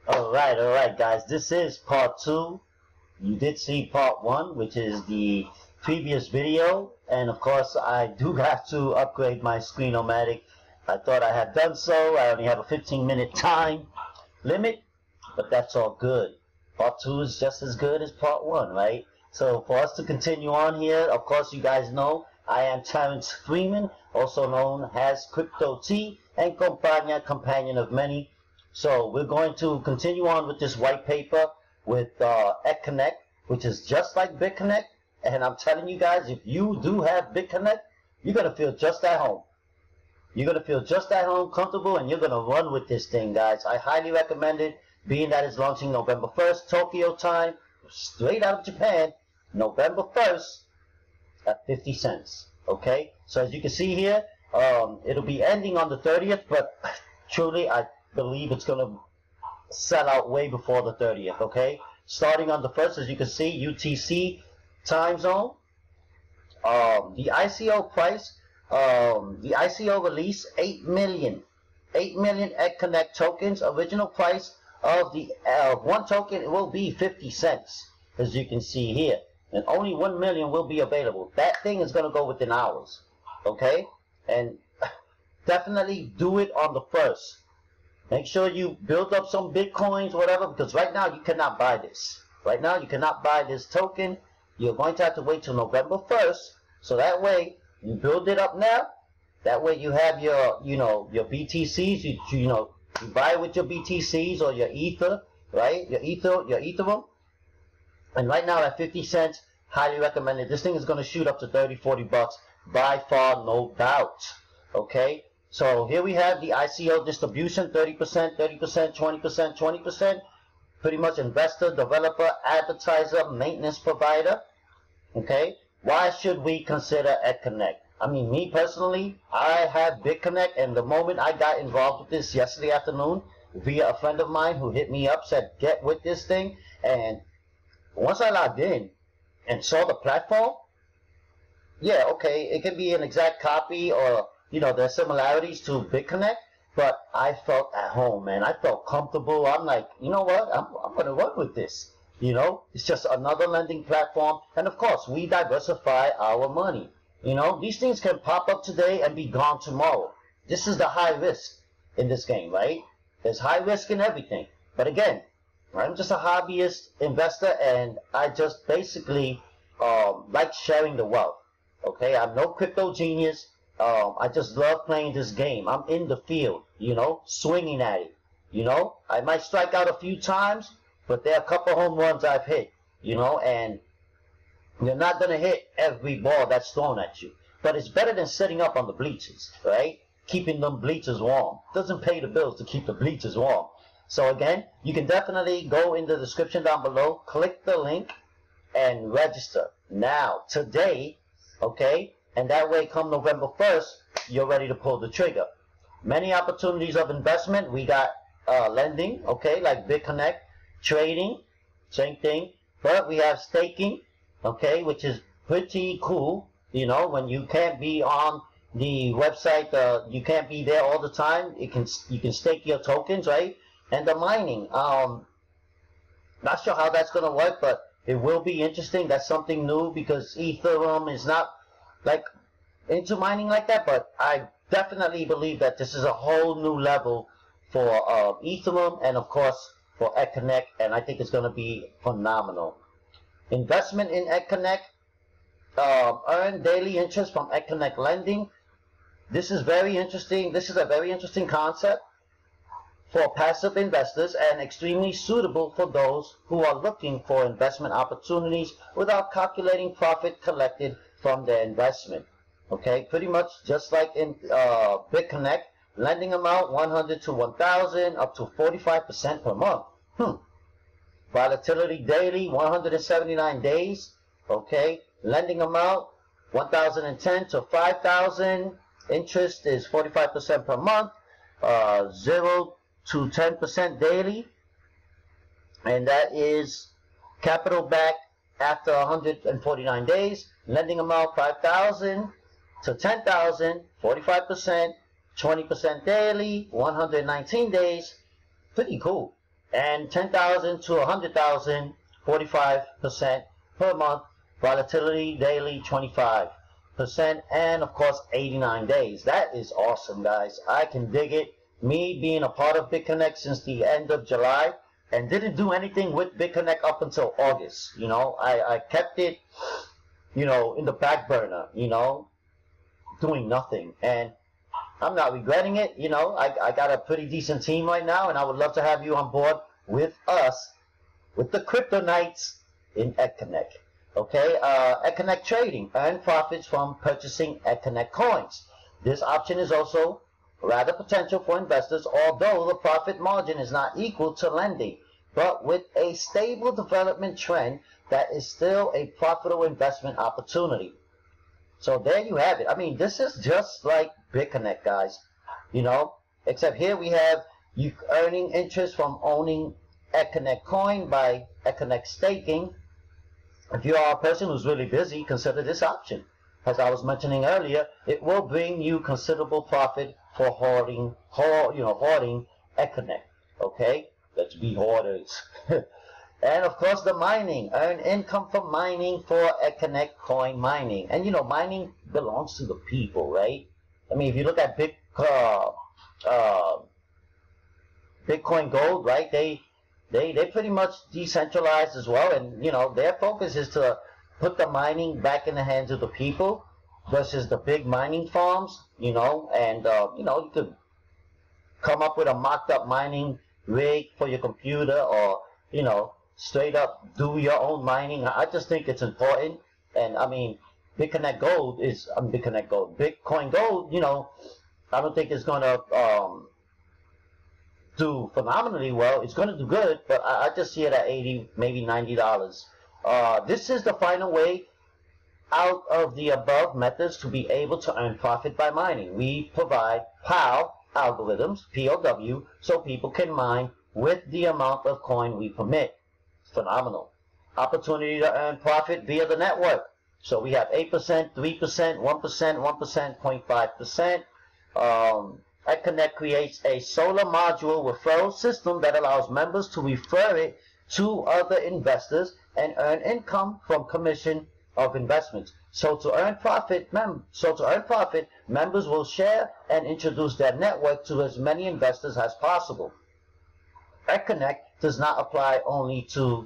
All right, guys. This is part two. You did see part one, which is the previous video, and of course, I do have to upgrade my Screen-O-Matic. I thought I had done so. I only have a 15-minute time limit, but that's all good. Part two is just as good as part one, right? So for us to continue on here, of course, you guys know I am Terrence Freeman, also known as Crypto T and Compañía, companion of many. So we're going to continue on with this white paper with EConnect, which is just like BitConnect. And I'm telling you guys, if you do have BitConnect, you're going to feel just at home. You're going to feel just at home, comfortable, and you're going to run with this thing, guys. I highly recommend it, being that it's launching November 1st, Tokyo time, straight out of Japan, November 1st at 50 cents. Okay? So as you can see here, it'll be ending on the 30th, but truly, I believe it's going to sell out way before the 30th, okay? Starting on the 1st, as you can see, UTC time zone. The ICO price, the ICO release, 8 million EConnect tokens. Original price of the one token will be 50 cents, as you can see here. And only 1 million will be available. That thing is going to go within hours, okay? And definitely do it on the 1st. Make sure you build up some Bitcoins, whatever, because right now you cannot buy this. Right now you cannot buy this token. You're going to have to wait till November 1st. So that way you build it up now. That way you have your, your BTCs. You buy with your BTCs or your Ether, right? Your Ethereum. And right now at 50 cents, highly recommended. This thing is going to shoot up to 30, 40 bucks by far, no doubt. Okay? So here we have the ICO distribution, 30%, 30%, 20%, 20%. Pretty much investor, developer, advertiser, maintenance provider. Okay? Why should we consider EConnect? I mean, me personally, I have BitConnect, and the moment I got involved with this yesterday afternoon, via a friend of mine who hit me up, said, get with this thing. And once I logged in and saw the platform, yeah, okay, it could be an exact copy or there's similarities to BitConnect, but I felt at home, man. I felt comfortable. I'm like, you know what? I'm going to work with this. It's just another lending platform. And of course, we diversify our money. These things can pop up today and be gone tomorrow. This is the high risk in this game, right? There's high risk in everything. But again, I'm just a hobbyist investor, and I just basically like sharing the wealth. Okay, I'm no crypto genius. I just love playing this game. I'm in the field, swinging at it. I might strike out a few times, but there are a couple home runs I've hit, and you're not going to hit every ball that's thrown at you. But it's better than sitting up on the bleachers, right? Keeping them bleachers warm. Doesn't pay the bills to keep the bleachers warm. So again, you can definitely go in the description down below, click the link, and register now, today, okay? And that way, come November 1st, you're ready to pull the trigger. Many opportunities of investment. We got lending, okay, like BitConnect, trading, same thing. But we have staking, okay, which is pretty cool. When you can't be on the website, you can't be there all the time. You can stake your tokens, right? And the mining. Not sure how that's going to work, but it will be interesting. That's something new because Ethereum is not like into mining like that, but I definitely believe that this is a whole new level for Ethereum and of course for EConnect, and I think it's going to be phenomenal. Investment in EConnect, earn daily interest from EConnect lending. This is very interesting. This is a very interesting concept for passive investors and extremely suitable for those who are looking for investment opportunities without calculating profit collected from their investment. Okay, pretty much just like in BitConnect, lending amount 100 to 1,000, up to 45% per month. Volatility daily, 179 days. Okay, lending amount 1,010 to 5,000. Interest is 45% per month. 0 to 10% daily, and that is capital back after 149 days. Lending amount 5,000 to 10,000, 45%, 20% daily, 119 days. Pretty cool. And 10,000 to 100,000, 45% per month. Volatility daily, 25%. And of course, 89 days. That is awesome, guys. I can dig it. Me being a part of BitConnect since the end of July and didn't do anything with BitConnect up until August. You know, I kept it, you know, in the back burner, you know, doing nothing. And I'm not regretting it. You know, I got a pretty decent team right now, and I would love to have you on board with us, with the Crypto Knights in EdConnect. Okay, EdConnect Trading. Earn profits from purchasing EdConnect coins. This option is also rather potential for investors, although the profit margin is not equal to lending. But with a stable development trend, that is still a profitable investment opportunity. So there you have it. I mean, this is just like BitConnect, guys. You know, except here we have you earning interest from owning EdConnect coin by EdConnect staking. If you are a person who's really busy, consider this option. As I was mentioning earlier, it will bring you considerable profit for hoarding EdConnect. Okay, let's be hoarders. And of course, the mining. Earn income from mining for EdConnect coin mining. And you know, mining belongs to the people, right? I mean, if you look at Bitcoin Gold, right? They pretty much decentralized as well, and you know, their focus is to put the mining back in the hands of the people versus the big mining farms, you know. And you know, you could come up with a mocked up mining rig for your computer, or you know, straight up do your own mining. I just think it's important. And I mean, Bitcoin Gold, Bitcoin Gold, you know, I don't think it's gonna do phenomenally well. It's gonna do good, but I just see it at $80, maybe $90. This is the final way out of the above methods to be able to earn profit by mining. We provide POW algorithms, POW, so people can mine with the amount of coin we permit. Phenomenal. Opportunity to earn profit via the network. So we have 8%, 3%, 1%, 1%, 0.5%. EdConnect creates a solar module referral system that allows members to refer it to other investors and earn income from commission of investments. So to earn profit, members will share and introduce their network to as many investors as possible. EdConnect does not apply only the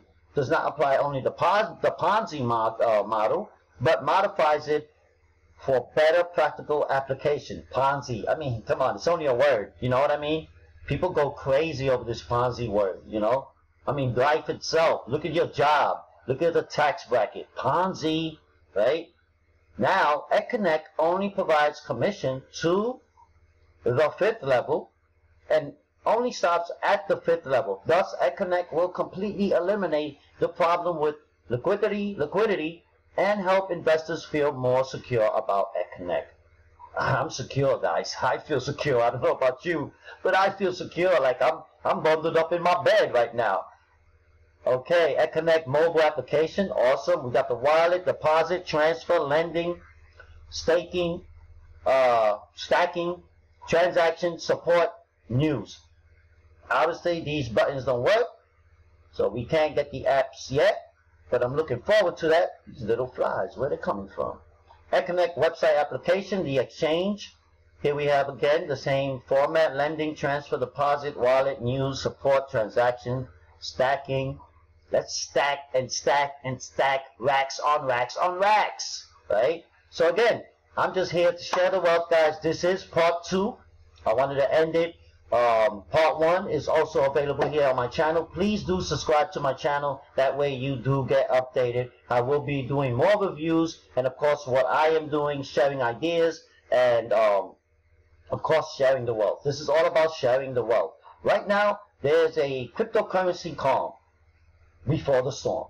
Ponzi model, but modifies it for better practical application. Ponzi, I mean, come on, it's only a word, you know what I mean? People go crazy over this Ponzi word, you know? I mean, life itself, look at your job, look at the tax bracket, Ponzi, right? Now, EdConnect only provides commission to the 5th level and only stops at the 5th level. Thus, EdConnect will completely eliminate the problem with liquidity, and help investors feel more secure about EdConnect. I'm secure, guys. I feel secure. I don't know about you, but I feel secure. Like I'm bundled up in my bed right now. Okay, EdConnect mobile application, awesome. We got the wallet, deposit, transfer, lending, staking, stacking, transaction, support, news. Obviously, these buttons don't work, so we can't get the apps yet. But I'm looking forward to that. These little flies, where they're coming from. EdConnect website application, the exchange. Here we have again the same format: lending, transfer, deposit, wallet, news, support, transaction, stacking. Let's stack and stack and stack, racks on racks on racks, right? So again, I'm just here to share the wealth, guys. This is part 2. I wanted to end it. Part 1 is also available here on my channel. Please do subscribe to my channel. That way you do get updated. I will be doing more reviews, and of course what I am doing, sharing ideas, and of course sharing the wealth. This is all about sharing the wealth. Right now there's a cryptocurrency calm before the storm.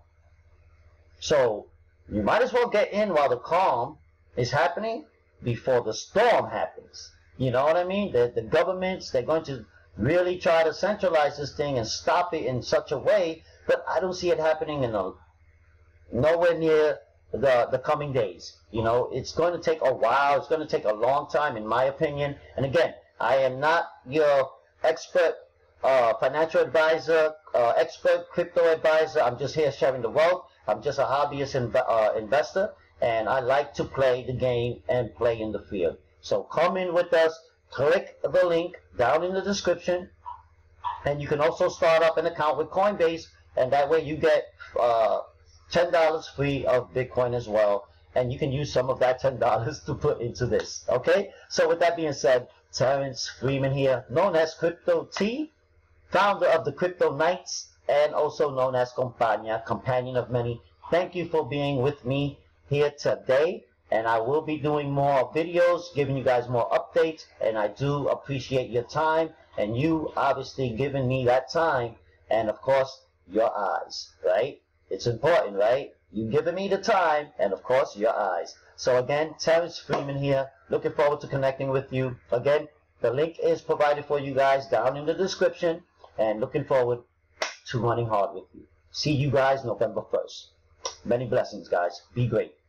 So you might as well get in while the calm is happening before the storm happens. You know what I mean? The governments, they're going to really try to centralize this thing and stop it in such a way, but I don't see it happening in nowhere near the coming days. You know, it's going to take a while. It's going to take a long time, in my opinion. And again, I am not your expert financial advisor, expert crypto advisor. I'm just here sharing the wealth. I'm just a hobbyist investor, and I like to play the game and play in the field. So come in with us. Click the link down in the description, and you can also start up an account with Coinbase, and that way you get $10 free of Bitcoin as well, and you can use some of that $10 to put into this. Okay, so with that being said, Terrence Freeman here, known as Crypto T, founder of the Crypto Knights, and also known as Compania, companion of many. Thank you for being with me here today, and I will be doing more videos, giving you guys more updates, and I do appreciate your time, and you obviously giving me that time, and of course, your eyes, right? It's important, right? You giving me the time, and of course, your eyes. So again, Terrence Freeman here, looking forward to connecting with you. Again, the link is provided for you guys down in the description, and looking forward to running hard with you. See you guys November 1st. Many blessings, guys. Be great.